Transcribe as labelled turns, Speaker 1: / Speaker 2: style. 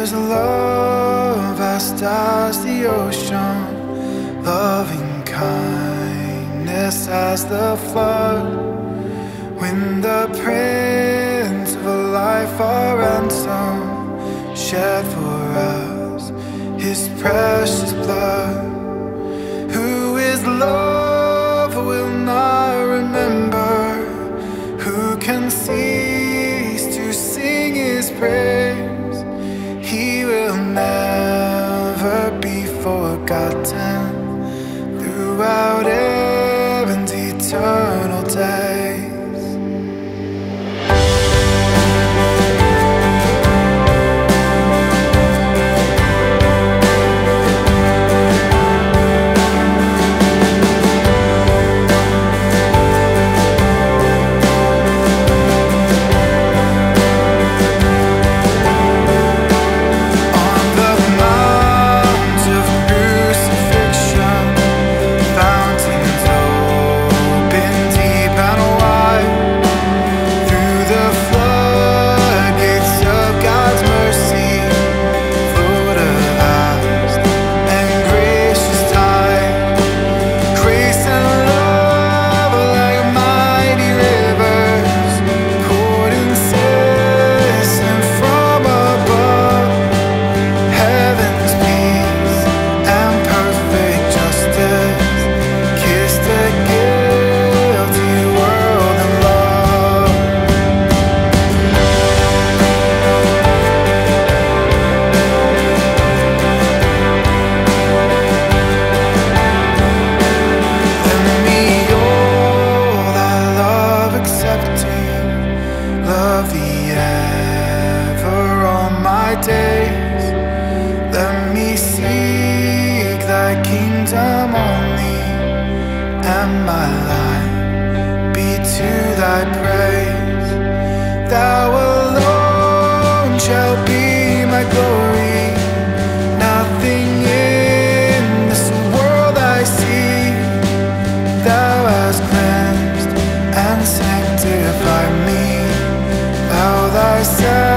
Speaker 1: is love vast as the ocean, loving kindness as the flood. When the Prince of Life, our ransom, shed for us his precious blood. Who is love will not remember, who can cease to sing his praise? He will never be forgotten throughout heaven's eternal days. Days, let me seek thy kingdom only, and my life be to thy praise. Thou alone shall be my glory. Nothing in this world I see. Thou hast cleansed and sanctified me. Thou thyself